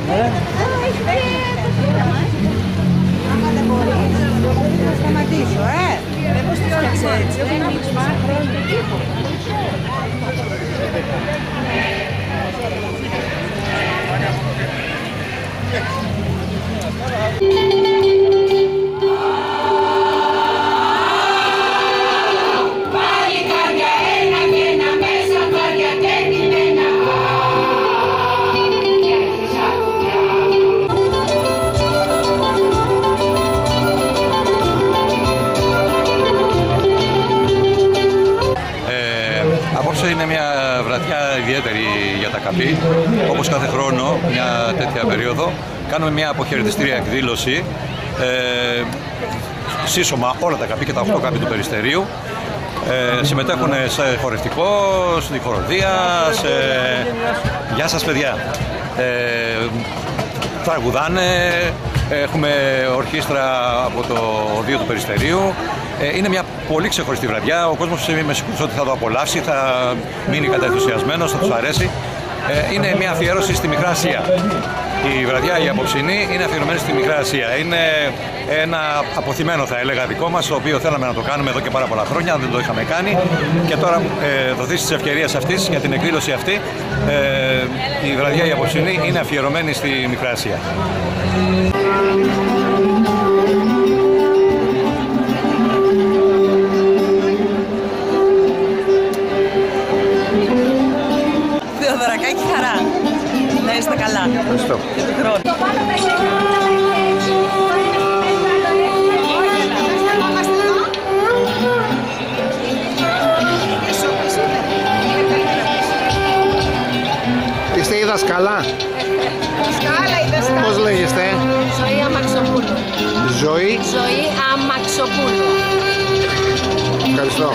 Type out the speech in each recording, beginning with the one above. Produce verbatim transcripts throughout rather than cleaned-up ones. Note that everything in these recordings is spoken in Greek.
Σταματήσω, ε! Πώς τη φτιάξε έτσι, είναι μια βραδιά ιδιαίτερη για τα Καπή. Όπως κάθε χρόνο, μια τέτοια περίοδο, κάνουμε μια αποχαιρετιστήρια εκδήλωση. Ε, σύσσωμα όλα τα Καπή και τα οκτώ Καπή του Περιστερίου. Ε, συμμετέχουν σε χορευτικό, στη χοροδία, σε... Γεια σας παιδιά! Ε, τραγουδάνε, έχουμε ορχήστρα από το Οδείο του Περιστερίου. Ε, είναι μια πολύ ξεχωριστή βραδιά. Ο κόσμος είμαι σίγουρος ότι θα το απολαύσει, θα μείνει καταενθουσιασμένος, θα τους αρέσει. Ε, είναι μια αφιέρωση στη Μικρά Ασία. Η βραδιά η απόψινή είναι αφιερωμένη στη Μικρά Ασία. Είναι ένα αποθυμένο, θα έλεγα, δικό μας, το οποίο θέλαμε να το κάνουμε εδώ και πάρα πολλά χρόνια, δεν το είχαμε κάνει. Και τώρα, ε, δοθήσεις της ευκαιρίας αυτής για την εκδήλωση αυτή, ε, η βραδιά η απόψινή είναι αφιερωμένη στη Μικρά Ασία. Θεοδωρακάκη χαρά. Να είστε καλά. Ευχαριστώ. Για τον χρόνο. Είστε η δασκαλά. Δασκάλα ή δασκάλα. Πώς λέγεστε? Ζωή Αμαξοπούλου. Ζωή. Ζωή Αμαξοπούλου. Ευχαριστώ.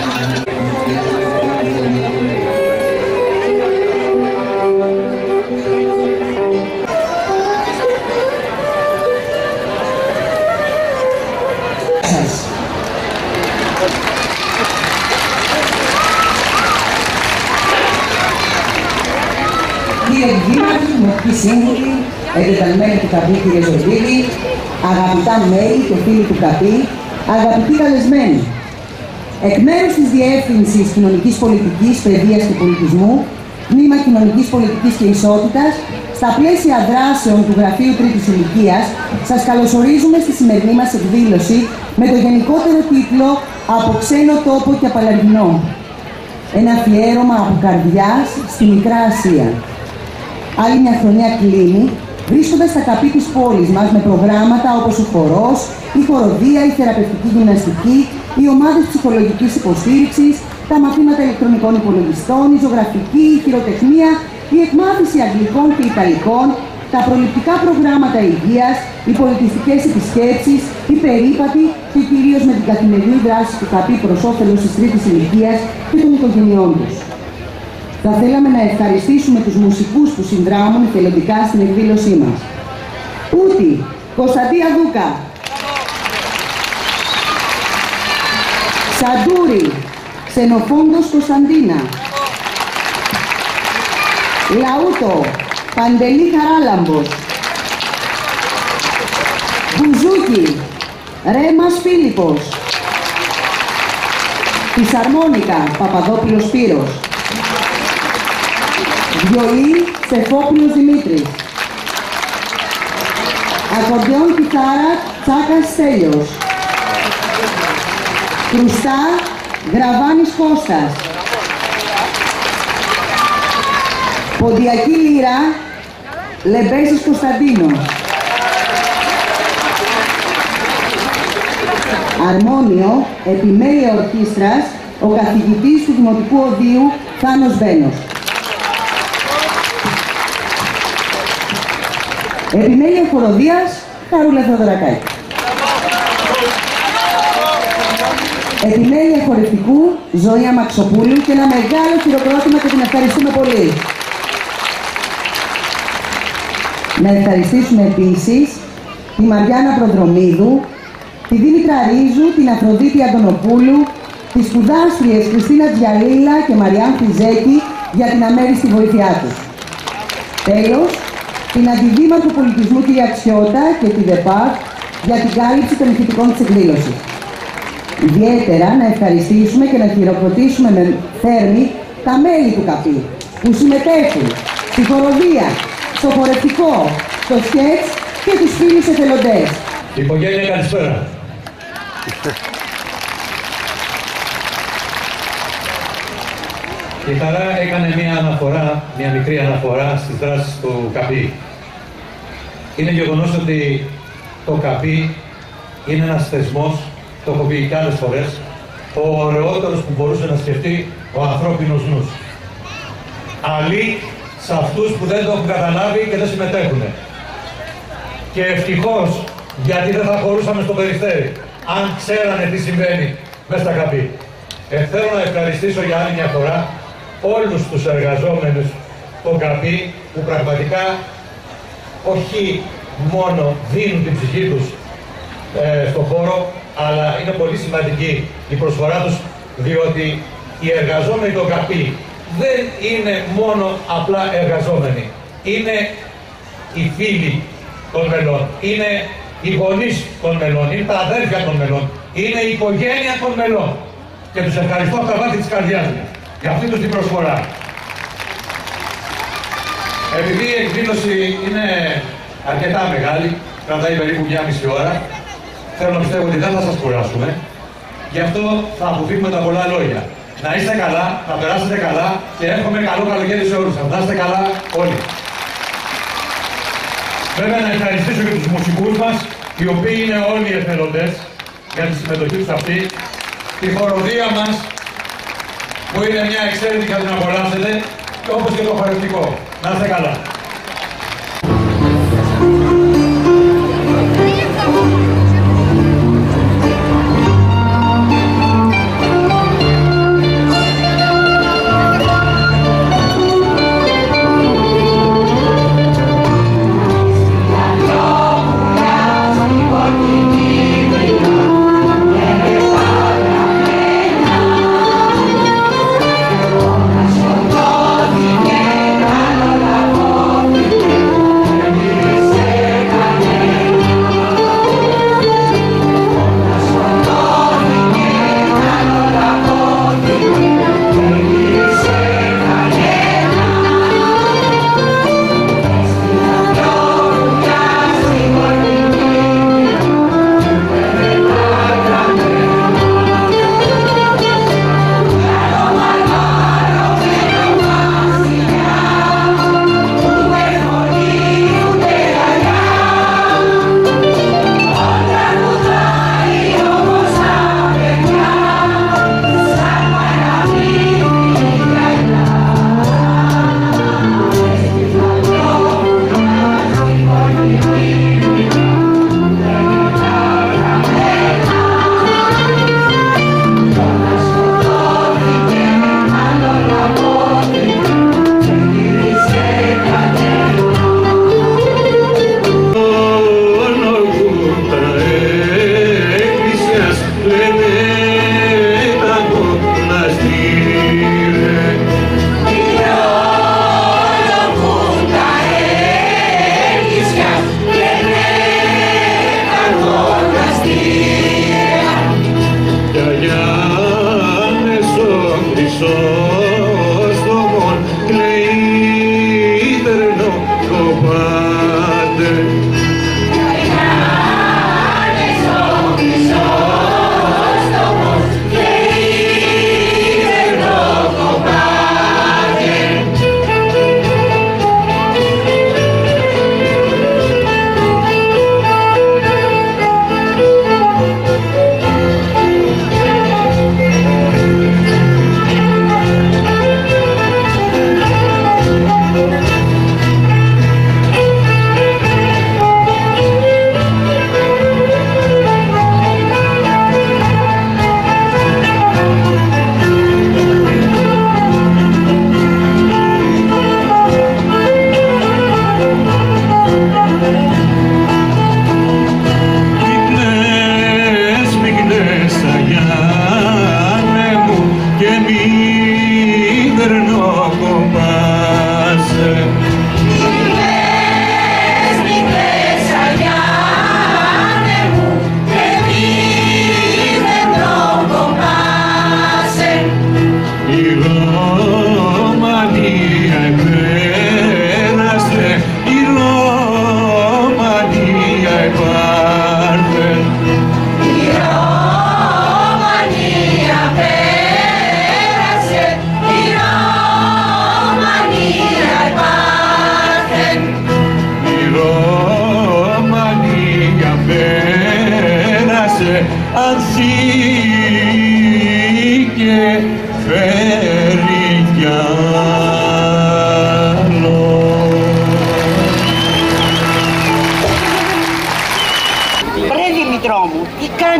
Κύριε Δήμαρχη, Δημοτικοί Σύμβουλοι, εντεταλμένοι του Καπή, κύριε Ζωδίδη, αγαπητά μέλη και φίλοι του Καπή, αγαπητοί καλεσμένοι. Εκ μέρους της Διεύθυνσης Κοινωνικής Πολιτικής, Παιδείας και Πολιτισμού, Τμήμα Κοινωνικής Πολιτικής και Ισότητας, στα πλαίσια δράσεων του Γραφείου Τρίτης Ηλικίας, σας καλωσορίζουμε στη σημερινή μας εκδήλωση με το γενικότερο τίτλο «Από ξένο τόπο και απαλλαγινό». Ένα αφιέρωμα από καρδιάς στη Μικρά Ασία. Άλλη μια χρονιά κλείνει, βρίσκοντας τα Καπή της πόλης μας με προγράμματα όπως ο χορός, η χοροδία, η θεραπευτική γυμναστική, οι ομάδες ψυχολογικής υποστήριξης, τα μαθήματα ηλεκτρονικών υπολογιστών, η ζωγραφική, η χειροτεχνία, η εκμάθηση αγγλικών και ιταλικών, τα προληπτικά προγράμματα υγείας, οι πολιτιστικές επισκέψεις, οι περίπατοι και κυρίως με την καθημερινή δράση του Καπή προς όφελος της τρίτης ηλικίας και των οικογενειών τους. Θα θέλαμε να ευχαριστήσουμε τους μουσικούς που συνδράμουν εθελοντικά στην εκδήλωσή μας. Ούτη, Κωνσταντία Δούκα. Σαντούρη, Ξενοφόντος Κωνσταντίνα. Λαούτο, Παντελή Χαράλαμπος. Μπουζούκι, Ρέμας Φίλιππος. Φυσαρμόνικα, Παπαδόπουλος Σπύρος. Βιολί, Στεφόπουλος Δημήτρης. Ακορντεόν κιθάρα, Τσάκας Στέλιος. Κρουστά, Γραβάνης Κώστας. Ποντιακή λύρα, Λεμπέσης Κωνσταντίνος. Αρμόνιο, επιμέλεια ορχήστρας, ο καθηγητής του Δημοτικού Οδείου, Θάνος Μπένος. Επιμέλεια χοροδίας, Χαρούλα Θεοδωρακάκη. Επιμέλεια χορευτικού, Ζωή Αμαξοπούλου, και ένα μεγάλο χειροκρότημα και την ευχαριστούμε πολύ. Να ευχαριστήσουμε επίσης τη Μαριάννα Προδρομίδου, τη Δήμητρα Ρίζου, την Αφροδίτη Αντωνοπούλου, τις σπουδάστριες Χριστίνα Τζιαλίλα και Μαριάν Φιζέκη για την αμέριστη βοήθειά τους. Τέλος, την Αντιδήμαρχο Πολιτισμού κ. Αξιώτα και τη ΔΕΠΑΚ για την κάλυψη των ηχητικών της εκδήλωσης. Ιδιαίτερα να ευχαριστήσουμε και να χειροκροτήσουμε με θέρμη τα μέλη του ΚΑΠΗ που συμμετέχουν στη χοροδία, στο χορευτικό, στο σκέτς και τους φίλους εθελοντές. Οικογένεια, καλησπέρα. Η Χαρά έκανε μια αναφορά, μια μικρή αναφορά στις δράσεις του ΚΑΠΗ. Είναι γεγονός ότι το ΚΑΠΗ είναι ένας θεσμός, το έχω πει και άλλες φορές, ο ωραιότερος που μπορούσε να σκεφτεί ο ανθρώπινος νους. Αλλή σε αυτούς που δεν το έχουν καταλάβει και δεν συμμετέχουν. Και ευτυχώς, γιατί δεν θα χωρούσαμε στο Περιστέρι, αν ξέρανε τι συμβαίνει μέσα στα ΚΑΠΗ. Ε, θέλω να ευχαριστήσω για άλλη μια φορά όλους τους εργαζόμενους των ΚΑΠΗ που πραγματικά όχι μόνο δίνουν την ψυχή τους ε, στον χώρο, αλλά είναι πολύ σημαντική η προσφορά τους, διότι οι εργαζόμενοι των ΚΑΠΗ δεν είναι μόνο απλά εργαζόμενοι. Είναι οι φίλοι των μελών, είναι οι γονείς των μελών, είναι τα αδέρφια των μελών, είναι η οικογένεια των μελών. Και τους ευχαριστώ από τα βάθη της καρδιάς μου για αυτή τους την προσφορά. Επειδή η εκδήλωση είναι αρκετά μεγάλη, κρατάει περίπου μια μισή ώρα, θέλω να πιστεύω ότι δεν θα σας κουράσουμε, γι' αυτό θα αποφύγουμε τα πολλά λόγια. Να είστε καλά, να περάσετε καλά και εύχομαι καλό καλοκαίρι σε όλους σας. Να είστε καλά όλοι. Βέβαια να ευχαριστήσω και τους μουσικούς μας, οι οποίοι είναι όλοι εθελοντές για τη συμμετοχή τους αυτή, τη χοροδία μας, που είναι μια εξαίρετη και θα την απολαύσετε, όπως και το χορευτικό. Να είστε καλά.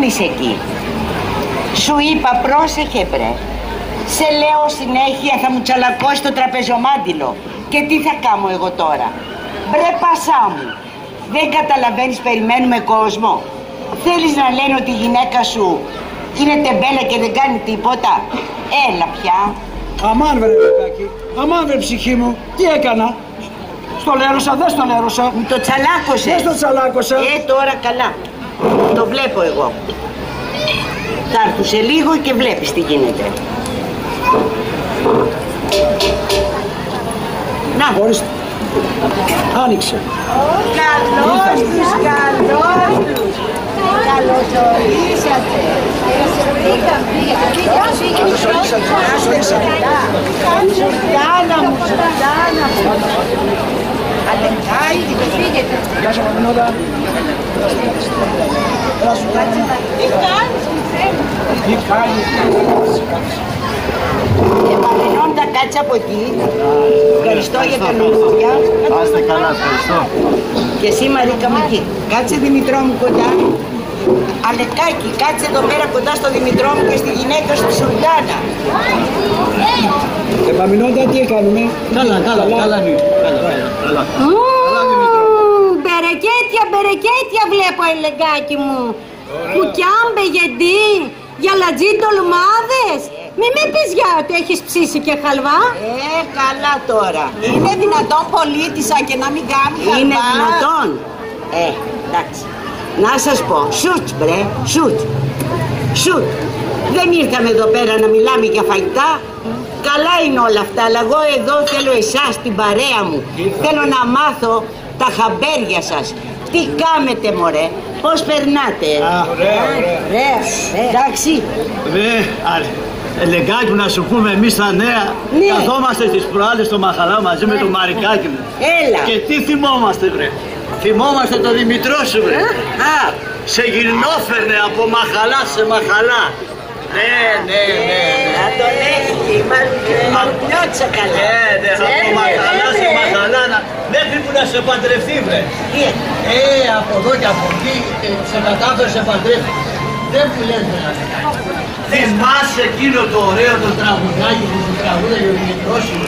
κάνεις εκεί? Σου είπα πρόσεχε μπρε. Σε λέω συνέχεια θα μου τσαλακώσει το τραπεζομάντιλο. Και τι θα κάνω εγώ τώρα? Μπρε πασά μου. Δεν καταλαβαίνεις, περιμένουμε κόσμο. Θέλεις να λένε ότι η γυναίκα σου είναι τεμπέλα και δεν κάνει τίποτα? Έλα πια. Αμάν βρε Λεκάκη, αμάν βρε ψυχή μου. Τι έκανα? Στο λέρωσα, δεν στο λέρωσα. Μου το τσαλάκωσες. Δεν στο τσαλάκωσα. Ε, τώρα καλά. Το βλέπω εγώ. Θα έρθω σε λίγο και βλέπεις τι γίνεται. Να. Ορίστε. Άνοιξε. Καλώς τους, καλώς τους. Καλώς ορίσατε. Καλώς ορίσατε. Σουλτάνα μου, σουλτάνα μου. Αλεκάκι, δεν φύγετε. Γεια σου Μαμινόδα. Τι κάνεις, τι κάνεις? Επαμενώντα κάτσε από εκεί. Ευχαριστώ για τα λουλούδια. Άστε καλά, ευχαριστώ. Και εσύ Μαρίκα μου εκεί. Κάτσε Δημητρό μου κοντά. Αλεκάκι, κάτσε εδώ πέρα κοντά στο Δημητρό μου και στη γυναίκα σου τη Σουλτάνα. Επαμινώντα τι έκανουμε? Καλά, καλά, καλά, καλά. Μπερεκέτια, μπερεκέτια βλέπω ελεγκάκι μου. Κουκιά, μπεγεντί, γιαλατζί τολμάδες. Μη με πεις για ότι έχεις ψήσει και χαλβά. Ε, καλά τώρα. Είναι δυνατόν πολίτησα και να μην κάνει χαλβά? Είναι δυνατόν. Ε, εντάξει. Να σας πω, σουτ μπρε, σουτ. Σουτ. Δεν ήρθαμε εδώ πέρα να μιλάμε για φαγητά. Καλά είναι όλα αυτά, αλλά εγώ εδώ θέλω εσάς, την παρέα μου. Θέλω να μάθω τα χαμπέρια σας. Τι κάμετε μωρέ, πώς περνάτε? Ωραία, ωραία. Ωραία, εντάξει. Ελεγκάκι μου, να σου πούμε, εμείς τα νέα Ναι. καθόμαστε τις προάλλες στο Μαχαλά μαζί με το Μαρικάκι μου. Έλα. Και τι θυμόμαστε βρε? Θυμόμαστε το Δημητρό σου βρε. Α, Σε γυρνόφερνε από Μαχαλά σε Μαχαλά. Ναι, ναι, ναι. να τον έχει, μαρμιώτσα καλά. Ναι, ναι, από Μαχαλά σε Μαχαλά, να- μέχρι που να σε παντρευτεί βρε. Ε, από εδώ και από εκεί και σε κατάφερε σε παντρεύει. Δεν μου λες βρε. Θυμάσαι εκείνο το ωραίο το τραγουδάκι που σου τραγούδαγε ο Δημητρός σου?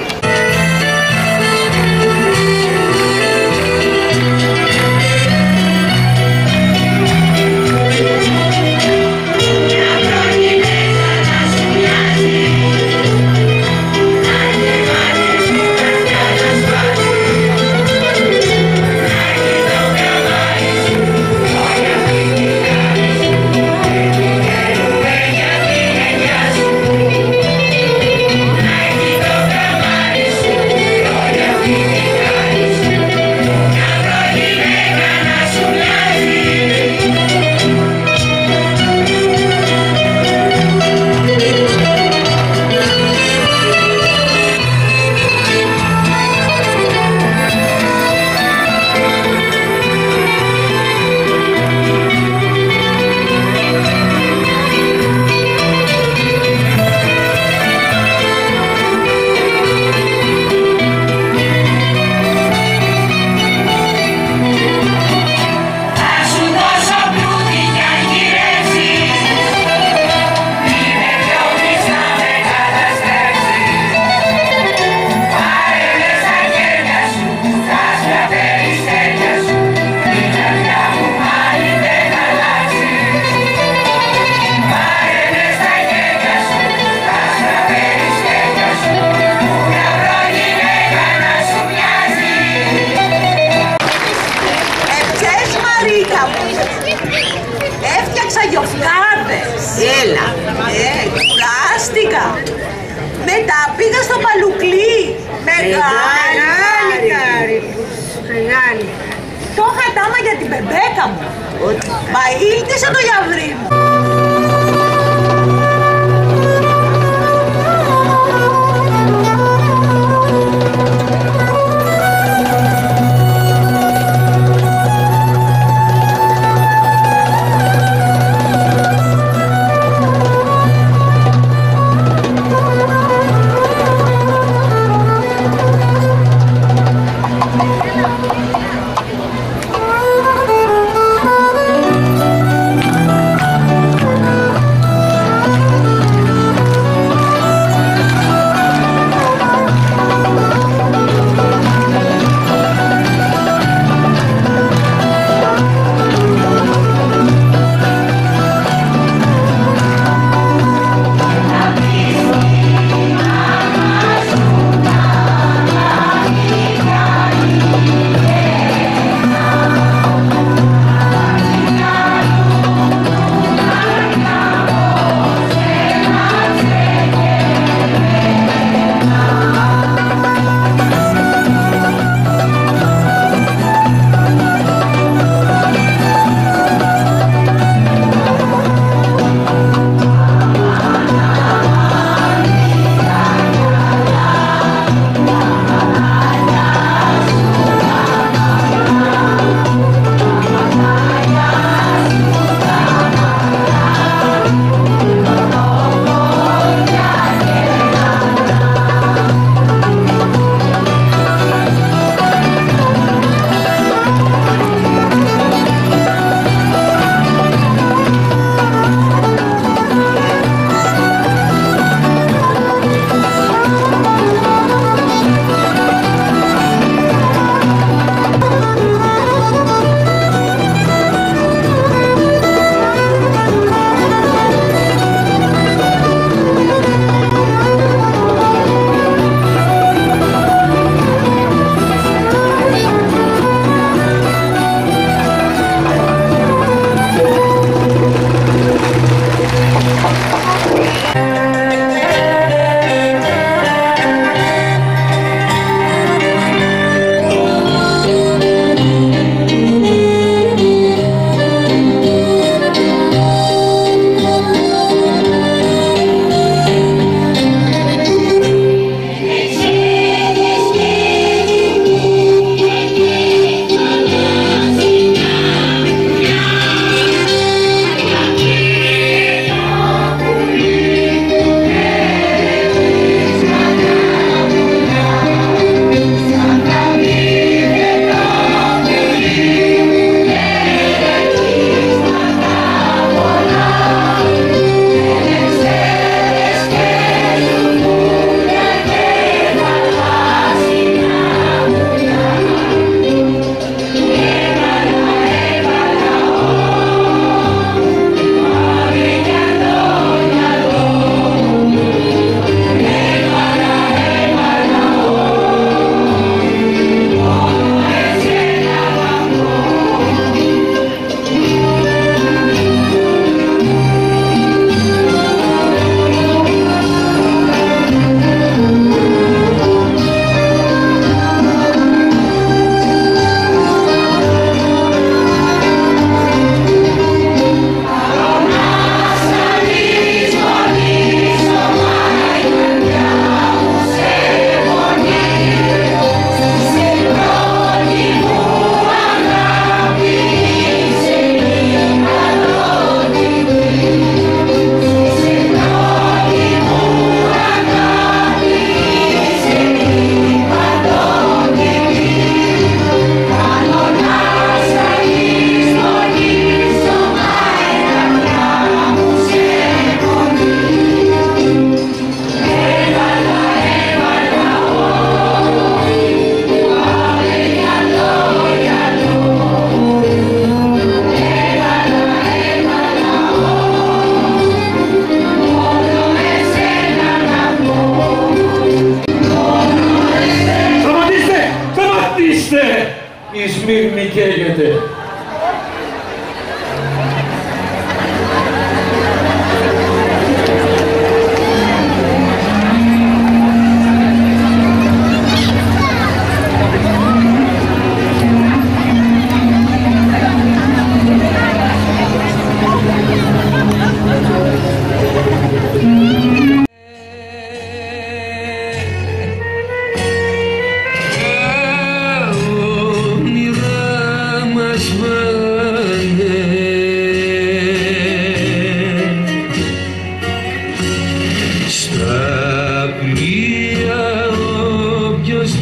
Έφτιαξα γιοφτάδες. Έλα. Ε, κουράστηκα. Μετά πήγα στο Παλουκλί. Μεγάλη χάρη. Μεγάλη. Το είχα τάμα για την μπεμπέκα μου. Μα ήλτησε το γιαβρί μου.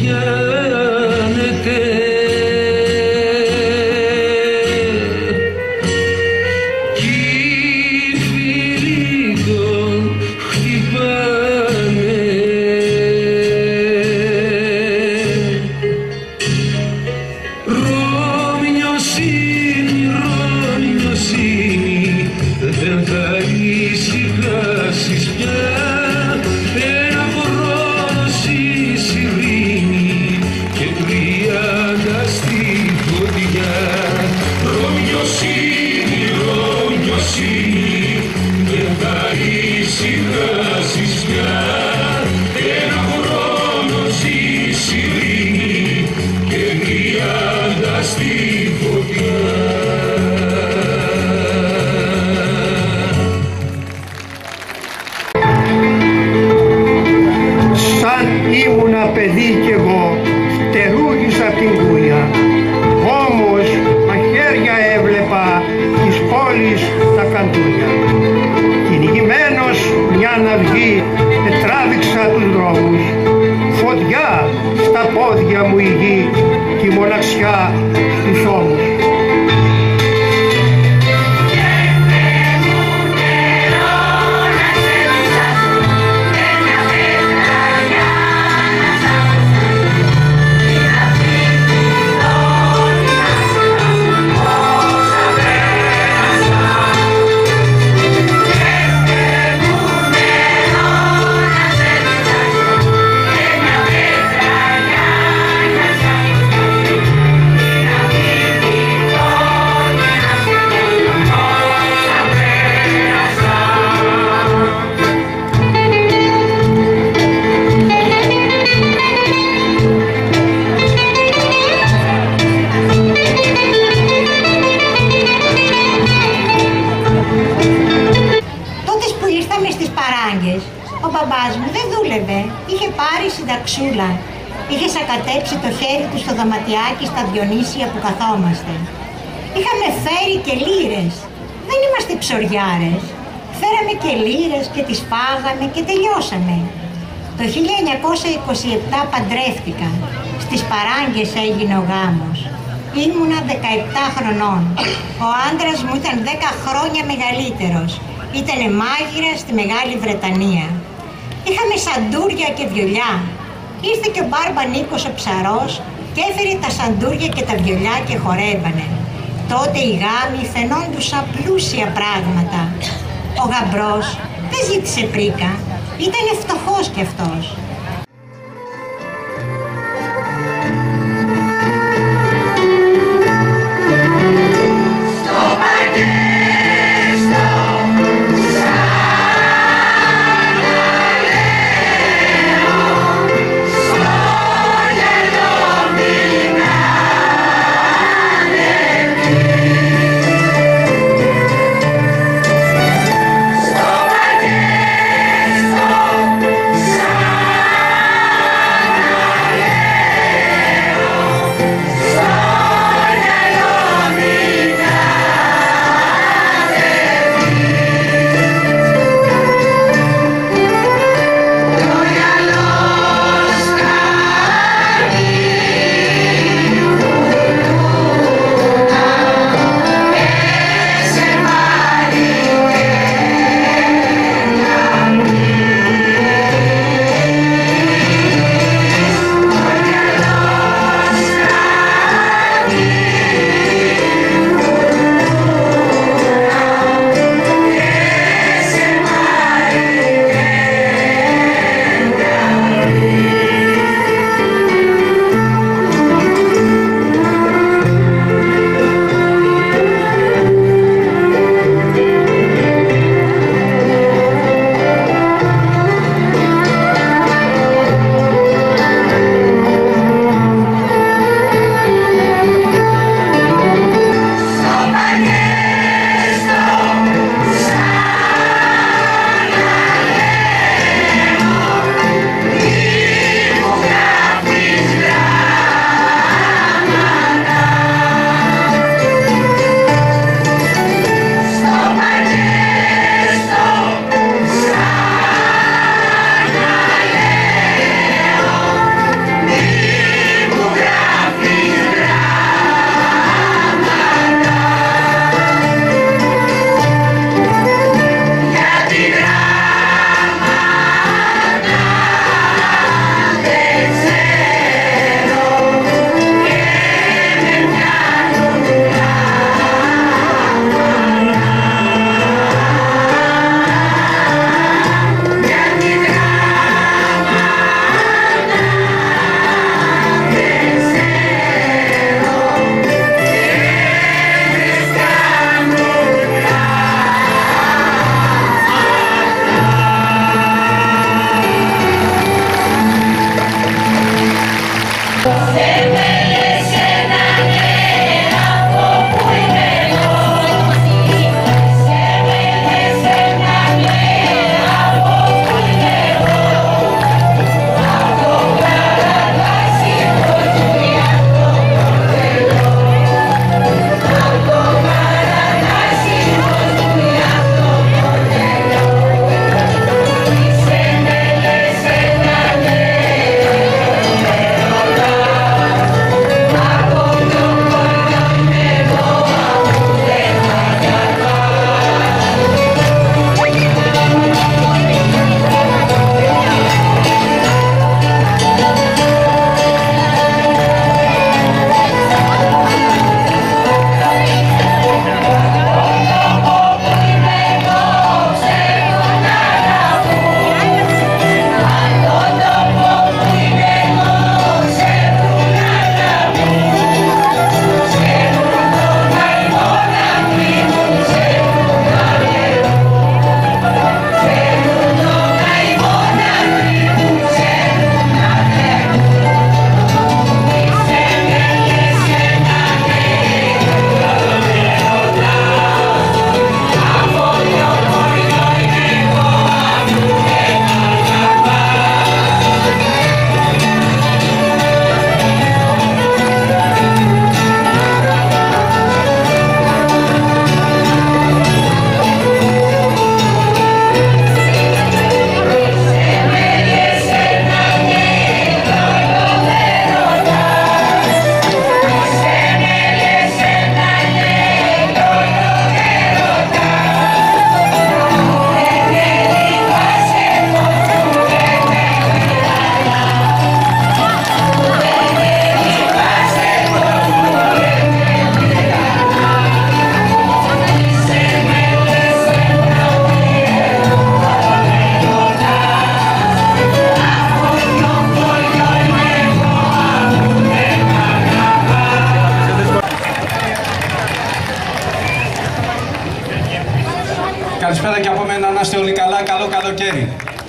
πιάνετε. Ήμουνα παιδί κι εγώ, φτερούγησα απ' την κούνια. Όμως μαχαίρια έβλεπα της πόλης τα καντούνια. Κυνηγημένος μια ναυγή ετράβηξα τους δρόμους. Φωτιά στα πόδια μου η γη κι η μοναξιά στους ώμους. Ο μπαμπάς μου δεν δούλευε, είχε πάρει συνταξούλα. Είχε σακατέψει το χέρι του στο δωματιάκι στα Διονύσια που καθόμαστε. Είχαμε φέρει και λίρες. Δεν είμαστε ψωριάρες. Φέραμε και λίρες και τις φάγαμε και τελειώσαμε. Το χίλια εννιακόσια είκοσι επτά παντρεύτηκα. Στις Παράγκες έγινε ο γάμος. Ήμουνα δεκαεπτά χρονών. Ο άντρας μου ήταν δέκα χρόνια μεγαλύτερος. Ήτανε μάγειρας στη Μεγάλη Βρετανία. Είχαμε σαντούρια και βιολιά. Ήρθε και ο Μπάρμπα Νίκος ο ψαρός και έφερε τα σαντούρια και τα βιολιά και χορεύανε. Τότε οι γάμοι φαινόντουσαν πλούσια πράγματα. Ο γαμπρός δεν ζήτησε πρίκα. Ήτανε φτωχός κι αυτός. Stop! είστε όλοι καλά, καλό καλοκαίρι.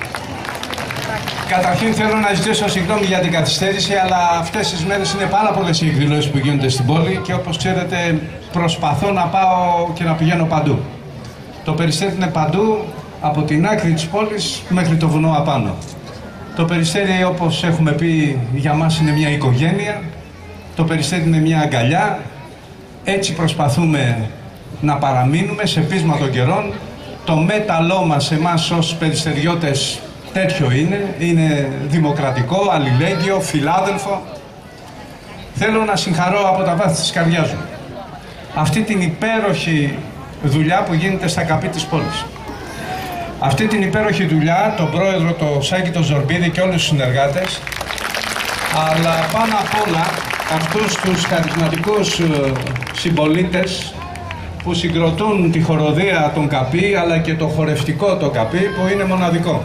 Καταρχήν θέλω να ζητήσω συγγνώμη για την καθυστέρηση, αλλά αυτές τις μέρες είναι πάρα πολλές οι εκδηλώσεις που γίνονται στην πόλη και όπως ξέρετε προσπαθώ να πάω και να πηγαίνω παντού. Το Περιστέρι είναι παντού, από την άκρη της πόλης μέχρι το βουνό απάνω. Το Περιστέρι, όπως έχουμε πει, για μας είναι μια οικογένεια. Το Περιστέρι είναι μια αγκαλιά. Έτσι προσπαθούμε να παραμείνουμε σε πείσμα των καιρών. Το μέταλλό μας εμάς ως περιστεριώτες τέτοιο είναι. Είναι δημοκρατικό, αλληλέγγυο, φιλάδελφο. Θέλω να συγχαρώ από τα βάθη της καρδιάς μου αυτή την υπέροχη δουλειά που γίνεται στα καπί της πόλης. Αυτή την υπέροχη δουλειά, τον πρόεδρο, τον Σάκη τον Ζορμπίδη και όλους τους συνεργάτες, αλλά πάνω απ' όλα αυτούς τους χαρισματικούς συμπολίτες που συγκροτούν τη χοροδία των καπί, αλλά και το χορευτικό το καπί που είναι μοναδικό.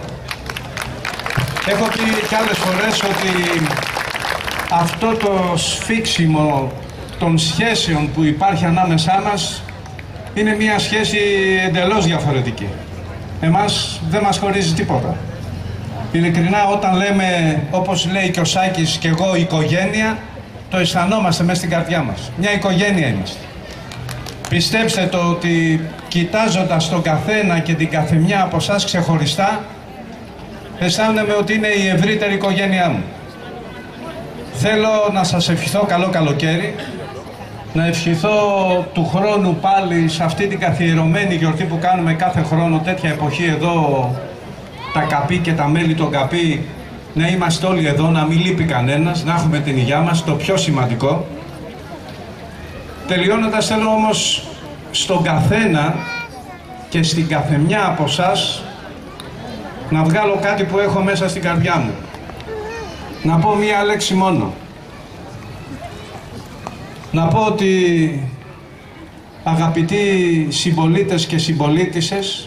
Έχω πει κι άλλες φορές ότι αυτό το σφίξιμο των σχέσεων που υπάρχει ανάμεσά μας είναι μια σχέση εντελώς διαφορετική. Εμάς δεν μας χωρίζει τίποτα. Ειλικρινά, όταν λέμε, όπως λέει και ο Σάκης και εγώ, οικογένεια, το αισθανόμαστε μέσα στην καρδιά μας. Μια οικογένεια είμαστε. Πιστέψτε το ότι κοιτάζοντας τον καθένα και την καθεμιά από εσάς ξεχωριστά, αισθάνομαι ότι είναι η ευρύτερη οικογένειά μου. Θέλω να σας ευχηθώ καλό καλοκαίρι, να ευχηθώ του χρόνου πάλι σε αυτή την καθιερωμένη γιορτή που κάνουμε κάθε χρόνο, τέτοια εποχή εδώ, τα καπί και τα μέλη των καπί, να είμαστε όλοι εδώ, να μην λείπει κανένας, να έχουμε την υγειά μας, το πιο σημαντικό. Τελειώνοντας, θέλω όμως στον καθένα και στην καθεμιά από εσάς να βγάλω κάτι που έχω μέσα στην καρδιά μου. Να πω μία λέξη μόνο. Να πω ότι, αγαπητοί συμπολίτες και συμπολίτισσες,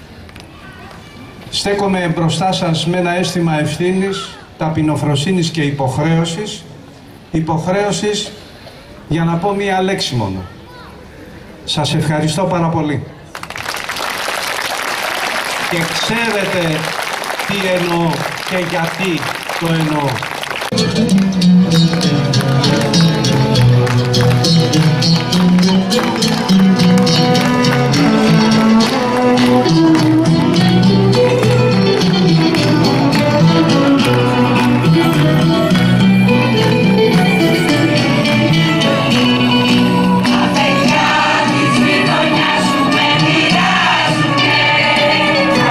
στέκομαι μπροστά σας με ένα αίσθημα ευθύνης, ταπεινοφροσύνης και υποχρέωσης. Υποχρέωσης για να πω μία λέξη μόνο. Σας ευχαριστώ πάρα πολύ. Και ξέρετε τι εννοώ και γιατί το εννοώ.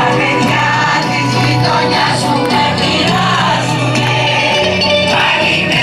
Πάλι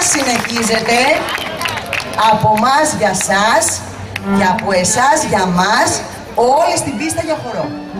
συνεχίζεται από μας για σας και από εσάς για μας, όλοι στην πίστα για χορό.